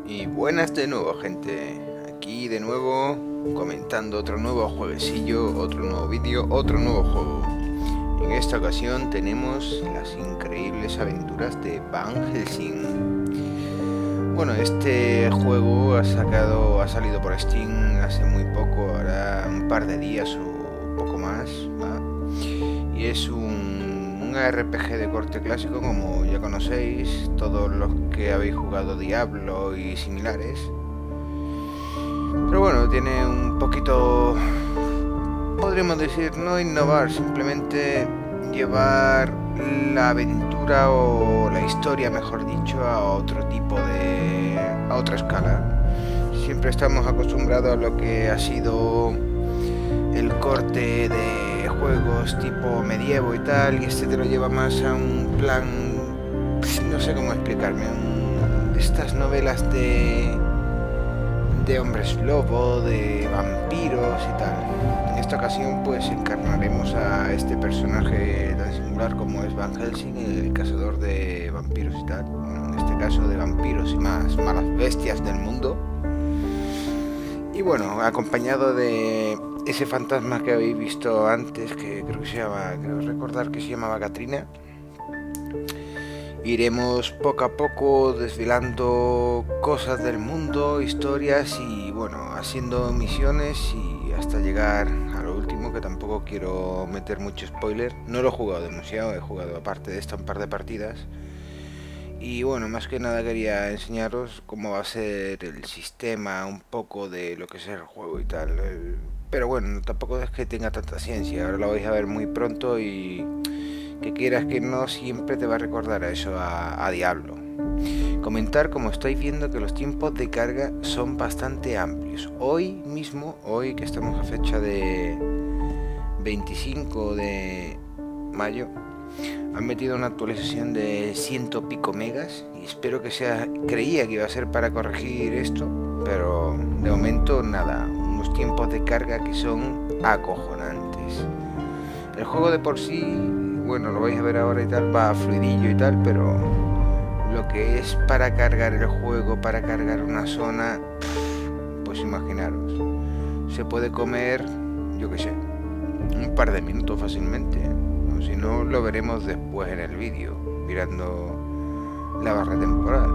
Y buenas de nuevo, gente. Aquí de nuevo comentando otro nuevo jueguecillo, otro nuevo vídeo, otro nuevo juego. En esta ocasión tenemos las increíbles aventuras de Van Helsing. Bueno, este juego ha salido por Steam hace muy poco, ahora un par de días o poco más, ¿va? Y es un RPG de corte clásico, como ya conocéis todos los que habéis jugado Diablo y similares. Pero bueno, tiene un poquito, podríamos decir, no innovar, simplemente llevar la aventura o la historia, mejor dicho, a otro tipo a otra escala. Siempre estamos acostumbrados a lo que ha sido el corte de juegos tipo medievo y tal, y este te lo lleva más a un plan, no sé cómo explicarme, estas novelas de hombres lobo, de vampiros y tal. En esta ocasión pues encarnaremos a este personaje tan singular como es Van Helsing, el cazador de vampiros y tal. Bueno, en este caso de vampiros y más malas bestias del mundo. Y bueno, acompañado de ese fantasma que habéis visto antes, que creo recordar que se llamaba Katrina. Iremos poco a poco desvelando cosas del mundo, historias y bueno, haciendo misiones y hasta llegar a lo último, que tampoco quiero meter mucho spoiler. No lo he jugado demasiado, he jugado aparte de esto un par de partidas. Y bueno, más que nada quería enseñaros cómo va a ser el sistema, un poco de lo que es el juego y tal. Pero bueno, tampoco es que tenga tanta ciencia, ahora lo vais a ver muy pronto y que quieras que no, siempre te va a recordar a eso, a Diablo. Comentar, como estáis viendo, que los tiempos de carga son bastante amplios. Hoy mismo, hoy que estamos a fecha de 25 de mayo, han metido una actualización de 100 y pico megas y espero que sea, creía que iba a ser para corregir esto, pero de momento nada, unos tiempos de carga que son acojonantes. El juego de por sí, bueno, lo vais a ver ahora y tal, va fluidillo y tal, pero lo que es para cargar el juego, para cargar una zona, pues imaginaros, se puede comer, yo qué sé, un par de minutos fácilmente. Si no, lo veremos después en el vídeo, mirando la barra temporal.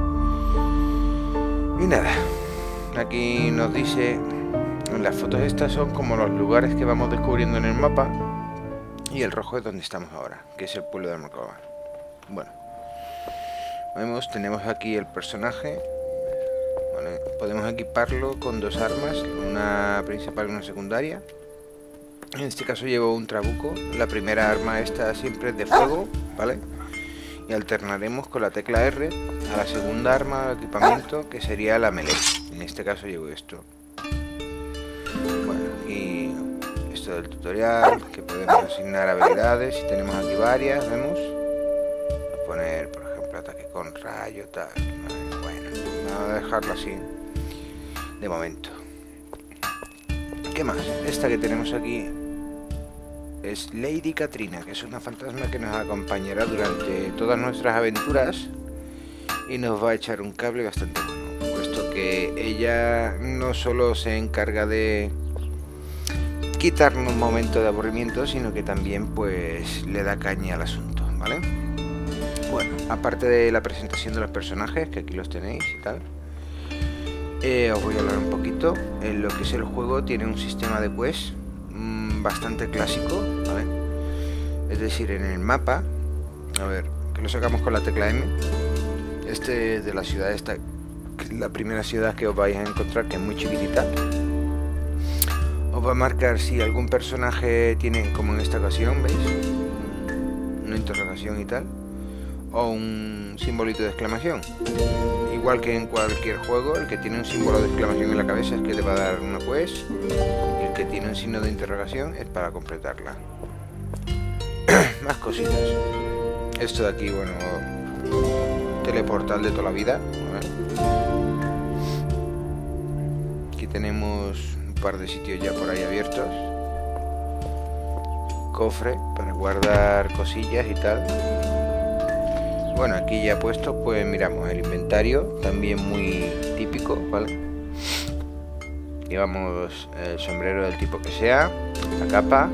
Y nada, aquí nos dice, las fotos estas son como los lugares que vamos descubriendo en el mapa, y el rojo es donde estamos ahora, que es el pueblo de Almacova. Bueno, tenemos aquí el personaje. Vale, podemos equiparlo con dos armas, una principal y una secundaria. En este caso llevo un trabuco. La primera arma esta siempre es de fuego, ¿vale? Y alternaremos con la tecla R a la segunda arma de equipamiento, que sería la melee. En este caso llevo esto. Bueno, y esto del tutorial, que podemos asignar habilidades, y tenemos aquí varias, vemos. Voy a poner, por ejemplo, ataque con rayo, tal. Bueno, vamos a dejarlo así de momento. ¿Qué más? Esta que tenemos aquí es Lady Katrina, que es una fantasma que nos acompañará durante todas nuestras aventuras y nos va a echar un cable bastante bueno, puesto que ella no solo se encarga de quitarnos un momento de aburrimiento, sino que también pues le da caña al asunto, ¿vale? Bueno, aparte de la presentación de los personajes, que aquí los tenéis y tal, os voy a hablar un poquito. En lo que es el juego tiene un sistema de quest bastante clásico, ¿vale? Es decir, en el mapa, a ver, que lo sacamos con la tecla M. Este es de la ciudad esta, que es la primera ciudad que os vais a encontrar, que es muy chiquitita. Os va a marcar si algún personaje tiene, como en esta ocasión, ¿veis? Una interrogación y tal, o un simbolito de exclamación. Igual que en cualquier juego, el que tiene un símbolo de exclamación en la cabeza es que te va a dar una quest, y el que tiene un signo de interrogación es para completarla. Más cositas. Esto de aquí, bueno, teleportal de toda la vida, ¿vale? Aquí tenemos un par de sitios ya por ahí abiertos. Cofre para guardar cosillas y tal. Bueno, aquí ya puesto, pues miramos el inventario, también muy típico, ¿vale? Llevamos el sombrero del tipo que sea, la capa,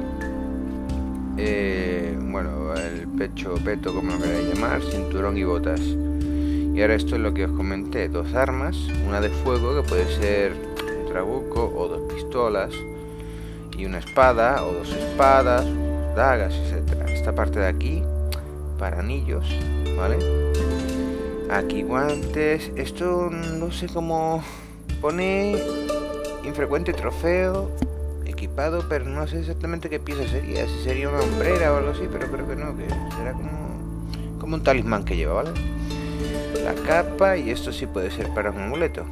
bueno, el pecho, peto, como lo queráis llamar, cinturón y botas. Y ahora esto es lo que os comenté, dos armas, una de fuego que puede ser un trabuco o dos pistolas, y una espada o dos espadas, dagas, etcétera. Esta parte de aquí para anillos, ¿vale? Aquí guantes, esto no sé cómo pone infrecuente trofeo equipado, pero no sé exactamente qué pieza sería, si sería una hombrera o algo así, pero creo que no, que será como un talismán que lleva, ¿vale? La capa, y esto sí puede ser para un amuleto.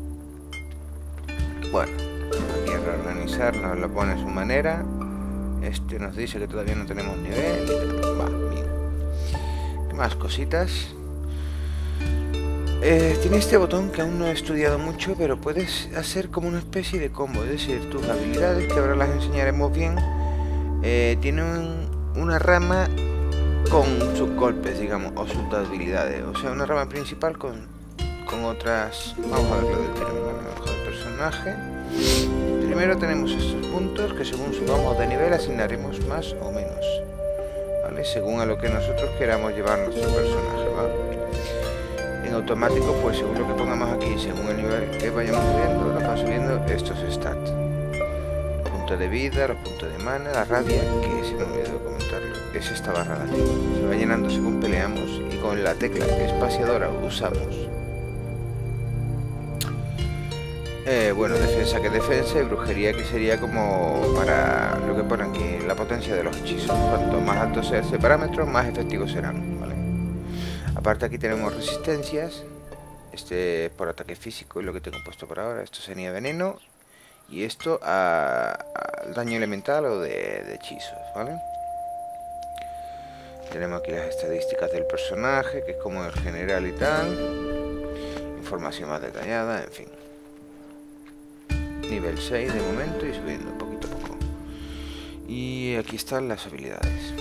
Bueno, aquí a reorganizar nos lo pone a su manera. Este nos dice que todavía no tenemos nivel. Va, bien. ¿Qué más cositas? Tiene este botón que aún no he estudiado mucho, pero puedes hacer como una especie de combo, es decir, tus habilidades, que ahora las enseñaremos bien, tienen una rama con sus golpes, digamos, o sus habilidades, o sea, una rama principal con otras. Vamos a ver lo del tirón, ¿vale? Del personaje. Primero tenemos estos puntos que según subamos de nivel asignaremos más o menos, ¿vale? Según a lo que nosotros queramos llevar nuestro personaje, ¿vale? En automático, pues según lo que pongamos aquí, según el nivel que vayamos subiendo, nos van subiendo estos stats. Los puntos de vida, los puntos de mana, la rabia, que se me olvidó comentarlo, es esta barra de aquí. Se va llenando según peleamos, y con la tecla espaciadora usamos bueno, defensa que defensa, y brujería que sería como para lo que pone aquí, la potencia de los hechizos. Cuanto más alto sea ese parámetro, más efectivos serán, ¿vale? Aparte aquí tenemos resistencias. Este es por ataque físico y lo que tengo puesto por ahora. Esto sería veneno, y esto al daño elemental o de hechizos, ¿vale? Tenemos aquí las estadísticas del personaje, que es como el general y tal. Información más detallada, en fin. Nivel 6 de momento y subiendo poquito a poco. Y aquí están las habilidades.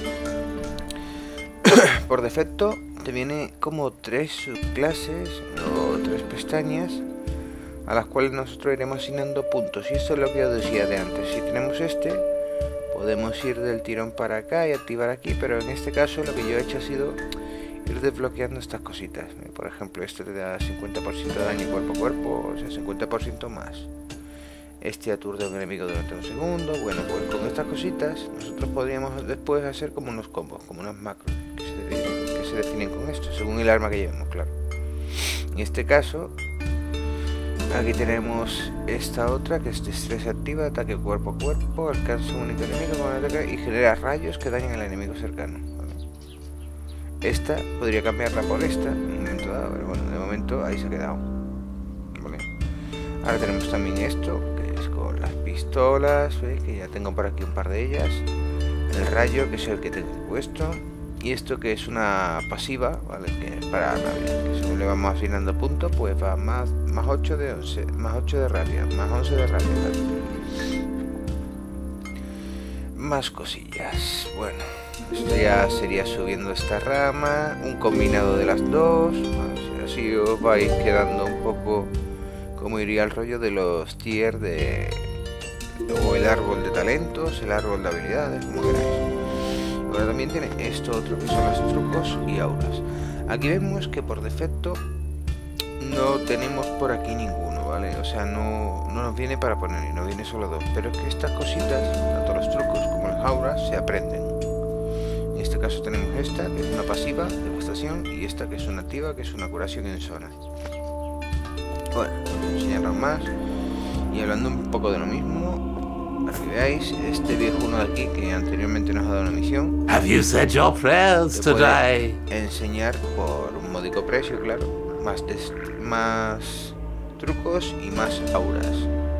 Por defecto te viene como 3 subclases o 3 pestañas a las cuales nosotros iremos asignando puntos. Y esto es lo que os decía de antes. Si tenemos podemos ir del tirón para acá y activar aquí, pero en este caso lo que yo he hecho ha sido ir desbloqueando estas cositas. Por ejemplo, esto te da 50% de daño cuerpo a cuerpo, o sea, 50% más. Este aturde a un enemigo durante un segundo. Bueno, pues con estas cositas nosotros podríamos después hacer como unos combos, como unos macros que se definen con esto, según el arma que llevemos, claro. En este caso, aquí tenemos esta otra, que es destreza activa, ataque cuerpo a cuerpo, alcanza un único enemigo con un ataque y genera rayos que dañan al enemigo cercano, ¿vale? Esta podría cambiarla por esta en un momento dado, pero bueno, de momento ahí se ha quedado, ¿vale? Ahora tenemos también esto, con las pistolas, ¿veis? Que ya tengo por aquí un par de ellas. El rayo, que es el que tengo puesto, y esto que es una pasiva, ¿vale? Que es para rabia, que según le vamos asignando puntos, pues va más 8 de 11, más 8 de rabia, más 11 de rabia, ¿vale? Más cosillas. Bueno, esto ya sería subiendo esta rama, un combinado de las dos, ¿vale? Así os vais quedando un poco como iría el rollo de los tiers o el árbol de talentos, el árbol de habilidades, como queráis. Ahora también tiene esto otro que son los trucos y auras. Aquí vemos que por defecto no tenemos por aquí ninguno, ¿vale? O sea, no nos viene para poner, y nos viene solo dos. Pero es que estas cositas, tanto los trucos como las auras, se aprenden. En este caso tenemos esta, que es una pasiva, devastación, y esta que es una activa, que es una curación en zona. Bueno, voy a enseñaros más. Y hablando un poco de lo mismo, para que veáis, este viejuno de aquí que anteriormente nos ha dado una misión. Have you said your prayers today? Enseñar por un módico precio, claro, más trucos y más auras.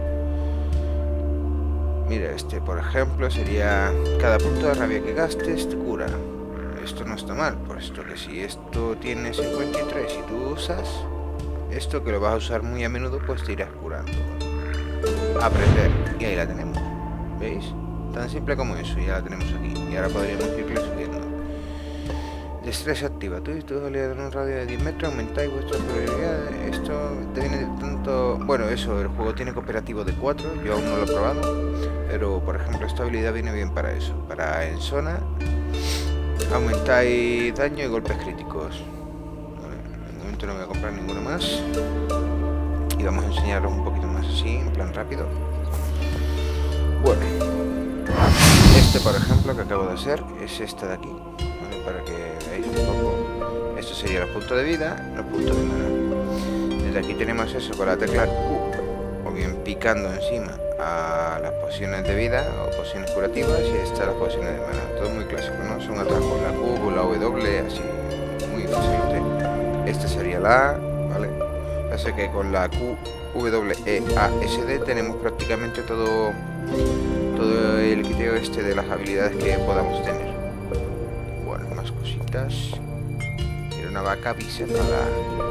Mira, este por ejemplo sería: cada punto de rabia que gastes te cura. Esto no está mal, por esto que si esto tiene 53 y tú usas esto, que lo vas a usar muy a menudo, pues te irás curando. Aprender, y ahí la tenemos, ¿veis? Tan simple como eso, ya la tenemos aquí, y ahora podríamos irle subiendo. Destreza activa. Tú y tus aliados en un radio de 10 metros aumentáis vuestras probabilidades. Esto te viene de tanto... Bueno, eso, el juego tiene cooperativo de 4. Yo aún no lo he probado. Pero, por ejemplo, esta habilidad viene bien para eso. Para en zona aumentáis daño y golpes críticos. Vale, de momento no voy a comprar ninguno más. Y vamos a enseñaros un poquito más así, en plan rápido. Bueno, este, por ejemplo, que acabo de hacer, es esta de aquí. Para que veáis un poco. Esto sería los puntos de vida, los puntos de mana. Desde aquí tenemos eso con la tecla Q, o bien picando encima a las pociones de vida o pociones curativas, y estas las pociones de mana. Todo muy clásico, ¿no? Son atrás con la Q, con la W, así, muy facilote. Esta sería la A, ¿vale? Así que con la Q, W, E, A, S, D tenemos prácticamente todo el kiteo este de las habilidades que podamos tener. Cositas. Era una vaca bicepada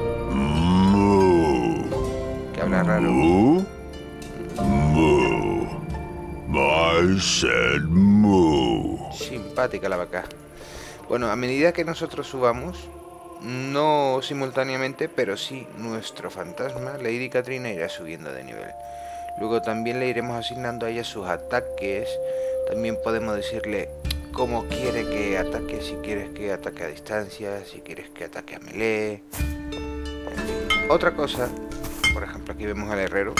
que habla raro. Moo? I said moo. Simpática la vaca. Bueno, a medida que nosotros subamos, no simultáneamente, pero sí nuestro fantasma, Lady Katrina, irá subiendo de nivel. Luego también le iremos asignando a ella sus ataques. También podemos decirle cómo quiere que ataque, si quieres que ataque a distancia, si quieres que ataque a melee. En fin. Otra cosa, por ejemplo, aquí vemos al herrero.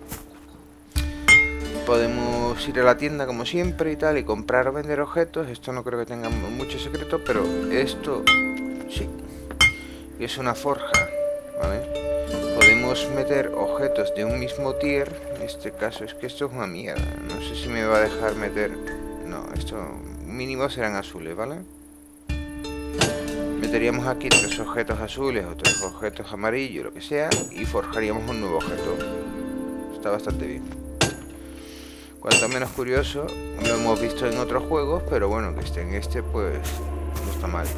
Podemos ir a la tienda como siempre y tal, y comprar o vender objetos. Esto no creo que tenga mucho secreto, pero esto sí. Es una forja, ¿vale? Podemos meter objetos de un mismo tier. En este caso es que esto es una mierda. No sé si me va a dejar meter... No, esto... mínimo serán azules, ¿vale? Meteríamos aquí 3 objetos azules o 3 objetos amarillos, lo que sea, y forjaríamos un nuevo objeto. Está bastante bien. Cuanto menos curioso, lo hemos visto en otros juegos, pero bueno, que esté en este, pues no está mal.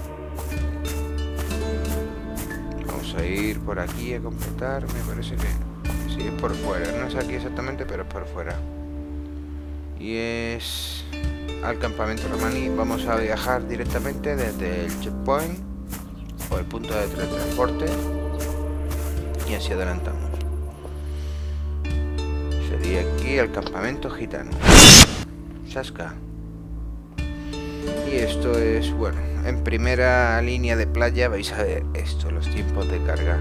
Vamos a ir por aquí a completar, me parece que sí, es por fuera. No es aquí exactamente, pero es por fuera. Y es... al campamento romaní. Vamos a viajar directamente desde el checkpoint o el punto de teletransporte y así adelantamos. Sería aquí el campamento gitano. Sasca. Y esto es, bueno, en primera línea de playa vais a ver esto, los tiempos de carga.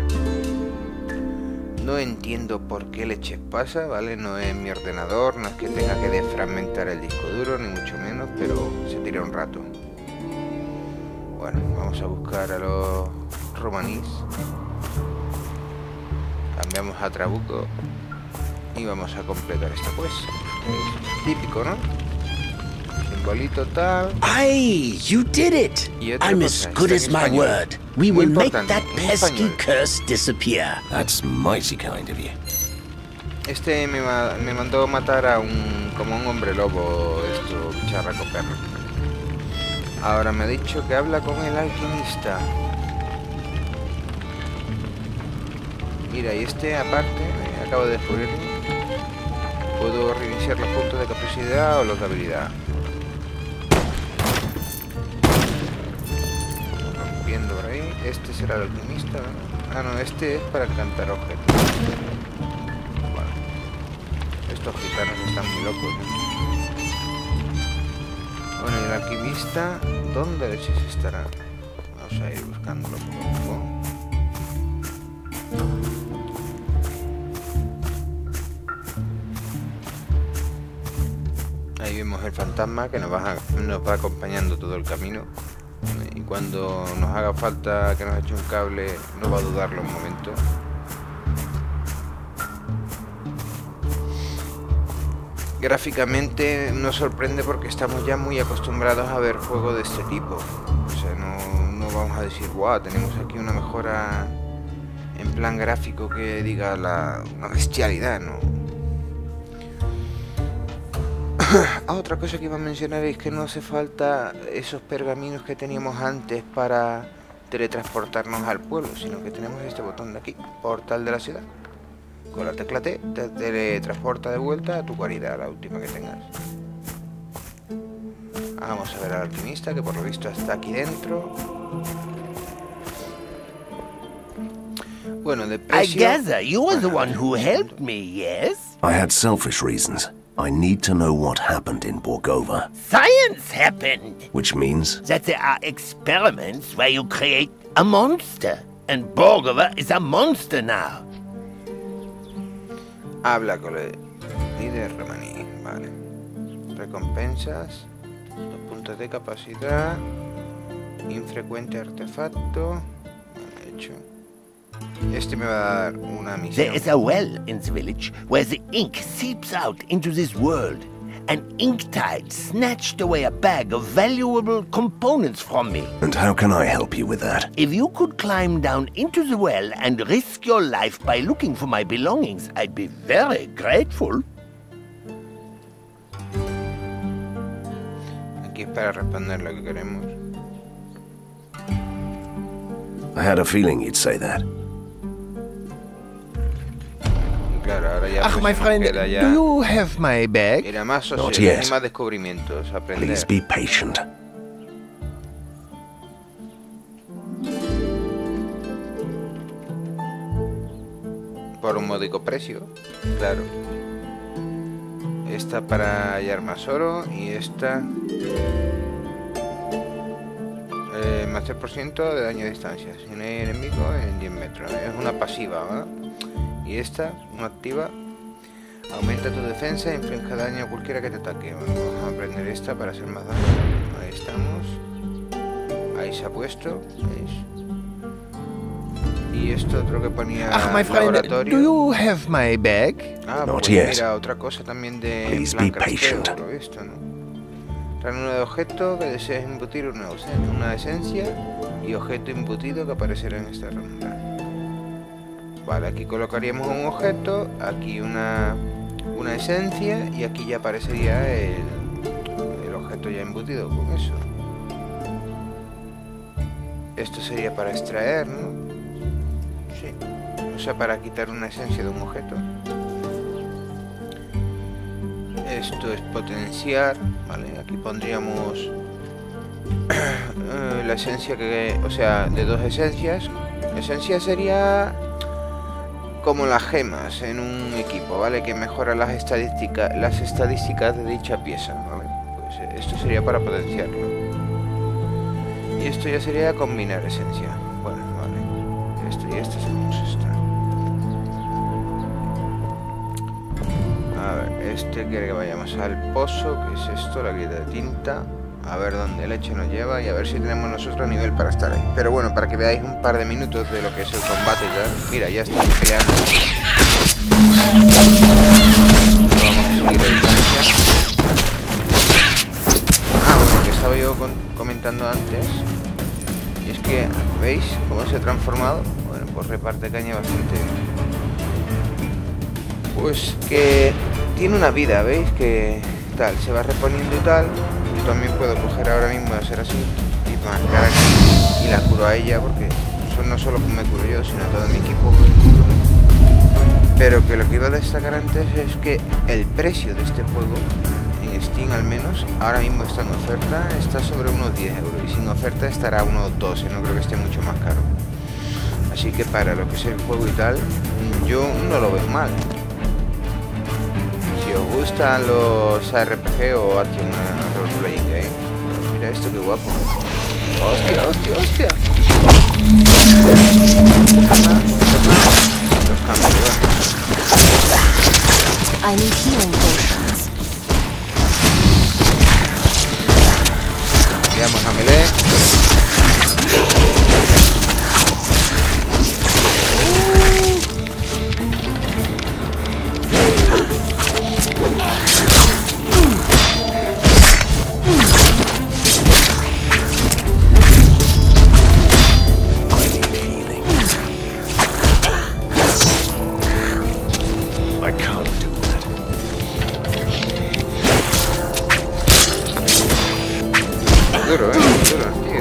No entiendo por qué leche pasa, ¿vale? No es mi ordenador, no es que tenga que desfragmentar el disco duro, ni mucho menos, pero se tira un rato. Bueno, vamos a buscar a los romanís. Cambiamos a Trabuco y vamos a completar esta quest. Es típico, ¿no? Simbolito tal. Aye, you did it! I'm as good as my word. We will make that pesky curse disappear. That's mighty kind of you. Este me mandó matar a como un hombre lobo, esto, bicharraco perro. Ahora me ha dicho que habla con el alquimista. Mira, y este aparte, acabo de descubrirlo. Puedo reiniciar los puntos de capacidad o los de habilidad. Rompiendo por ahí. Este será el alquimista, ¿no? Ah, no, este es para encantar objetos. Bueno, estos gitanos están muy locos, ¿no? Bueno, y el alquimista, ¿dónde leches estará? Vamos a ir buscándolo poco a poco. Ahí vemos el fantasma que nos va acompañando todo el camino. Y cuando nos haga falta que nos eche un cable, no va a dudarlo un momento. Gráficamente nos sorprende porque estamos ya muy acostumbrados a ver juegos de este tipo. O sea, no vamos a decir, wow, tenemos aquí una mejora en plan gráfico que diga una bestialidad, ¿no? Otra cosa que iba a mencionar es que no hace falta esos pergaminos que teníamos antes para teletransportarnos al pueblo, sino que tenemos este botón de aquí, portal de la ciudad. Con la tecla T te teletransporta de vuelta a tu guarida, la última que tengas. Vamos a ver al alquimista, que por lo visto está aquí dentro. Bueno, de precio... I gather you were the one who helped me, yes? I had selfish reasons. I need to know what happened in Borgova. Science happened! Which means? That there are experiments where you create a monster. And Borgova is a monster now. Habla con el líder romaní, vale. Recompensas, 2 puntos de capacidad, infrecuente artefacto, hecho. Este me va a dar una misión. There is a well in the village where the ink seeps out into this world. An Inktide snatched away a bag of valuable components from me. And how can I help you with that? If you could climb down into the well and risk your life by looking for my belongings, I'd be very grateful. Aquí es para responder lo que queremos. I had a feeling you'd say that. Claro, ahora ya Ach, my friend, do you have my bag? Era más Not social, yet. más descubrimientos, aprender. Please be patient. Por un módico precio, claro. Esta para hallar más oro y esta... más 3% de daño a distancia. Si no hay enemigo en 10 metros. Es una pasiva, ¿verdad? Y esta, una activa, aumenta tu defensa e inflige daño a cualquiera que te ataque. Bueno, vamos a aprender esta para hacer más daño. Ahí estamos. Ahí se ha puesto, ¿veis? Y esto otro que ponía Ach, my friend, laboratorio. do you have my bag? Ah, Not pues yet. mira, otra cosa también de Please plan be crafteo, patient. por lo visto, ¿no? Ranura de objeto que desees embutir una esencia y objeto embutido que aparecerá en esta ronda. Vale, aquí colocaríamos un objeto, aquí una esencia y aquí ya aparecería el objeto ya embutido con eso. Esto sería para extraer, ¿no? Sí. O sea, para quitar una esencia de un objeto. Esto es potenciar, ¿vale? Aquí pondríamos la esencia que... O sea, de 2 esencias. Esencia sería... como las gemas en un equipo, ¿vale? Que mejora las estadísticas de dicha pieza, ¿vale? Pues esto sería para potenciarlo. Y esto ya sería combinar esencia. Bueno, vale. Esto y esto hacemos esto. A ver, este quiere que vayamos al pozo, que es esto, la grieta de tinta. A ver dónde leche nos lleva y a ver si tenemos nosotros nivel para estar ahí. Pero bueno, para que veáis un par de minutos de lo que es el combate y tal. Mira, ya estamos peleando. Vamos a seguir a distancia. Ah, bueno, que estaba yo comentando antes. Y es que, ¿veis cómo se ha transformado? Bueno, pues reparte caña bastante bien. Pues que tiene una vida, ¿veis? Que tal, se va reponiendo y tal. Yo también puedo coger ahora mismo y hacer así y marcar aquí y la curo a ella porque no solo me curo yo, sino todo mi equipo. Pero que lo que iba a destacar antes es que el precio de este juego, en Steam al menos, ahora mismo está en oferta, está sobre unos 10 euros y sin oferta estará a unos 12, no creo que esté mucho más caro. Así que para lo que es el juego y tal, yo no lo veo mal. Si os gustan los RPG o Action Role-Playing Game, mira esto que guapo. Hostia, hostia, hostia. Los cambios. I need healing potions. Vamos a melee. Duro, tío.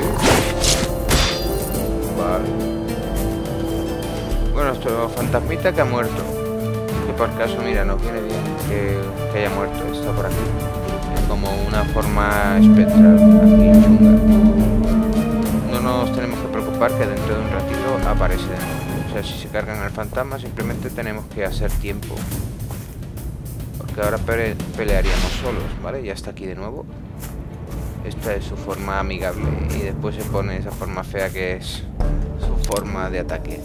Vale. Bueno, nuestro fantasmita que ha muerto. Que por caso, mira, nos viene bien que haya muerto. Está por aquí. Es como una forma espectral. Aquí, chunga. No nos tenemos que preocupar que dentro de un ratito aparece de nuevo. O sea, si se cargan al fantasma simplemente tenemos que hacer tiempo. Porque ahora pelearíamos solos, ¿vale? Ya está aquí de nuevo. Esta es su forma amigable y después se pone esa forma fea que es su forma de ataque.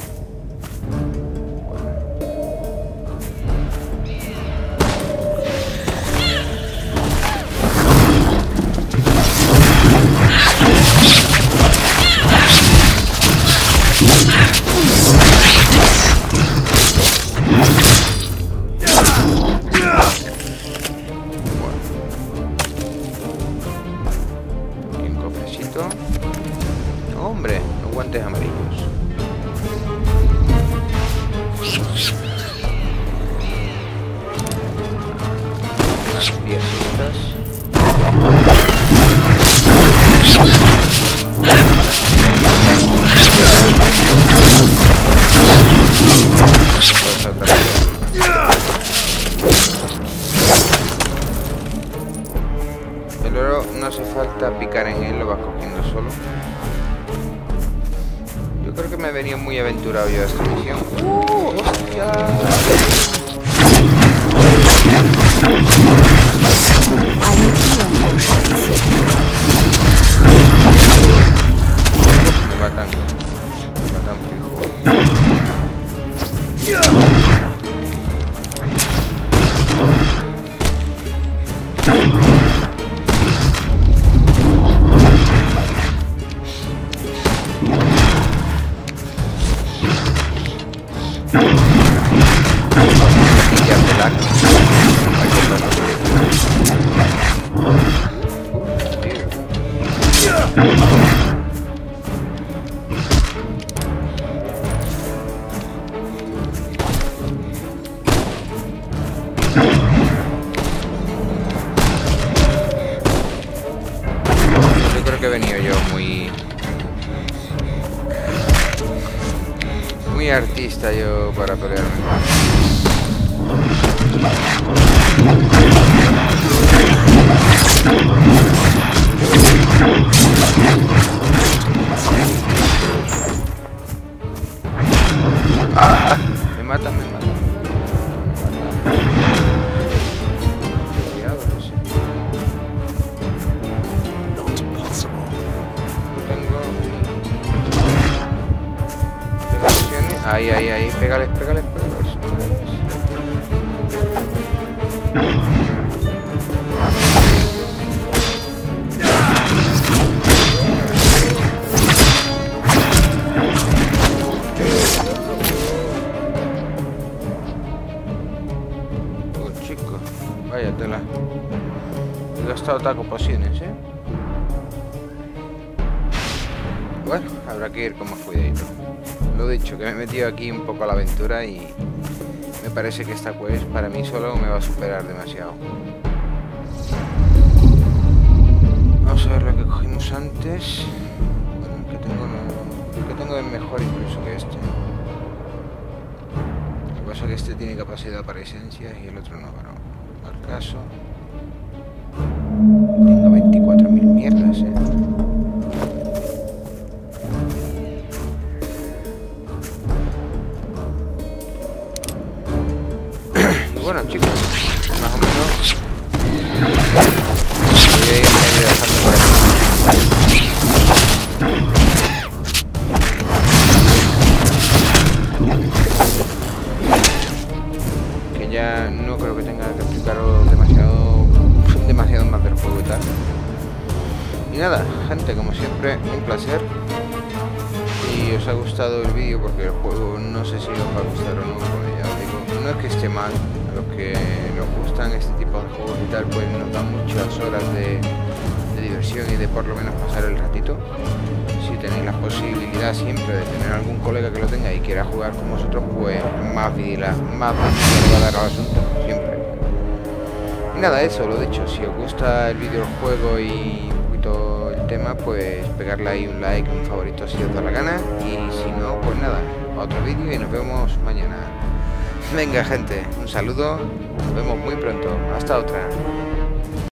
Hombre, los guantes amarillos. Las piecitas. El oro no hace falta picar en él, lo vas cogiendo solo. Yo creo que me venía muy aventurado yo a esta misión. ¡Hostia! Me matan fijo. Yo creo que he venido yo muy artista yo para pelearme. ¡Ah! Me matan. Cuidado, no sé. Ahí, pégales. Chico, vaya tela. He gastado taco pociones, Bueno, habrá que ir con más cuidadito. Lo dicho, que me he metido aquí un poco a la aventura y me parece que esta quest para mí solo me va a superar demasiado. Vamos a ver lo que cogimos antes. Bueno, el que tengo es mejor incluso que este. Lo que pasa es que este tiene capacidad para esencias y el otro no, pero al caso. Tengo 24.000 mierdas, Bueno, chicos, más o menos voy a ir dejando por aquí. Que ya no creo que tenga que explicaros demasiado más del juego y tal. Y nada, gente, como siempre, un placer. Si os ha gustado el vídeo, porque el juego no sé si os va a gustar o no, porque ya os digo, no es que esté mal. A los que nos gustan este tipo de juegos y tal, pues nos dan muchas horas de diversión y de por lo menos pasar el ratito. Si tenéis la posibilidad siempre de tener algún colega que lo tenga y quiera jugar con vosotros, pues más vida le va a dar al asunto, siempre. Y nada, eso, lo dicho, si os gusta el vídeo, el juego y un poquito el tema, pues pegarle ahí un like, un favorito si os da la gana, y si no, pues nada, a otro vídeo y nos vemos mañana. Venga, gente, un saludo, nos vemos muy pronto, hasta otra.